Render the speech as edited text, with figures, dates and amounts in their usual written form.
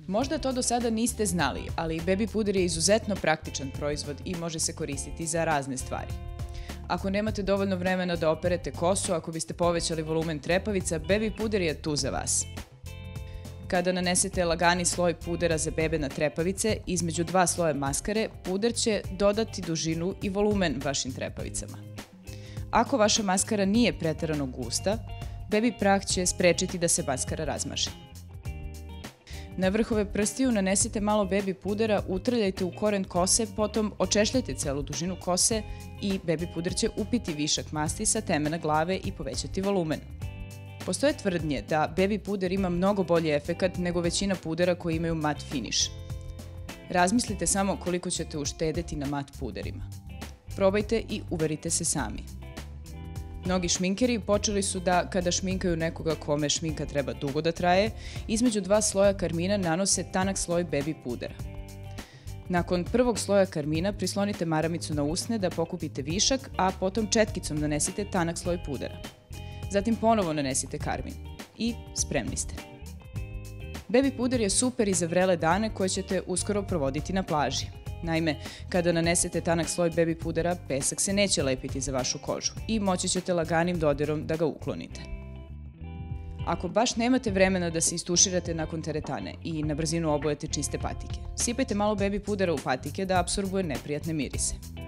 Možda to do sada niste znali, ali baby puder je izuzetno praktičan proizvod i može se koristiti za razne stvari. Ako nemate dovoljno vremena da operete kosu, ako biste povećali volumen trepavica, baby puder je tu za vas. Kada nanesete lagani sloj pudera za bebe na trepavice, između 2 sloja maskare, puder će dodati dužinu i volumen vašim trepavicama. Ako vaša maskara nije preterano gusta, baby prah će sprečiti da se maskara razmaže. Na vrhove prstiju nanesite malo baby pudera, utrljajte u koren kose, potom očešljajte celu dužinu kose i baby puder će upiti višak masti sa temena glave i povećati volumen. Postoje tvrdnje da baby puder ima mnogo bolji efekat nego većina pudera koji imaju mat finiš. Razmislite samo koliko ćete uštedeti na mat puderima. Probajte i uverite se sami. Mnogi šminkeri počeli su da, kada šminkaju nekoga kome šminka treba dugo da traje, između 2 sloja karmina nanose tanak sloj baby pudera. Nakon prvog sloja karmina prislonite maramicu na usne da pokupite višak, a potom četkicom nanesite tanak sloj pudera. Zatim ponovo nanesite karmin. I spremni ste. Baby puder je super i za vrele dane koje ćete uskoro provoditi na plaži. Naime, kada nanesete tanak sloj baby pudera, pesak se neće lepiti za vašu kožu i moći ćete laganim dodirom da ga uklonite. Ako baš nemate vremena da se istuširate nakon teretane i na brzinu obujete čiste patike, sipajte malo baby pudera u patike da apsorbuje neprijatne mirise.